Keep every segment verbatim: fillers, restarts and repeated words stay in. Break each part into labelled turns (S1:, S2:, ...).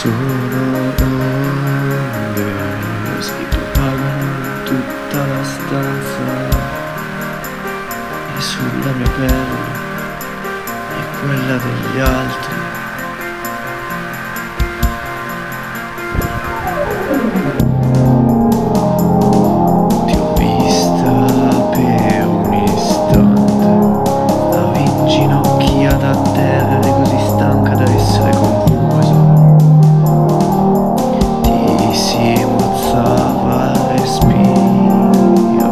S1: Sono onde, si propagano in tutta la stanza e sulla mia pelle e quella degli altri. Ti ho vista per un istante, stavi inginocchiata a terra, eri così stanca da essere confusa. Ti si mozzava il respiro,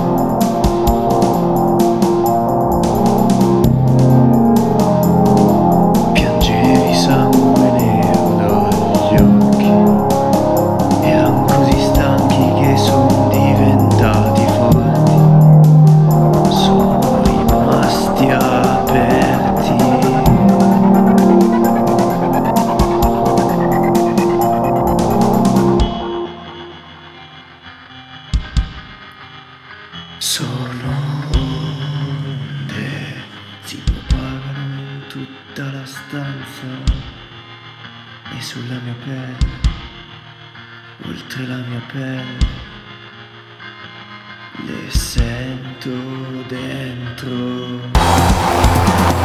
S1: piangevi sangue nero dagli occhi, erano così stanchi che sono diventati forti, sono rimasti aperti. Sono onde, si propagano in tutta la stanza e sulla mia pelle, oltre la mia pelle, le sento dentro.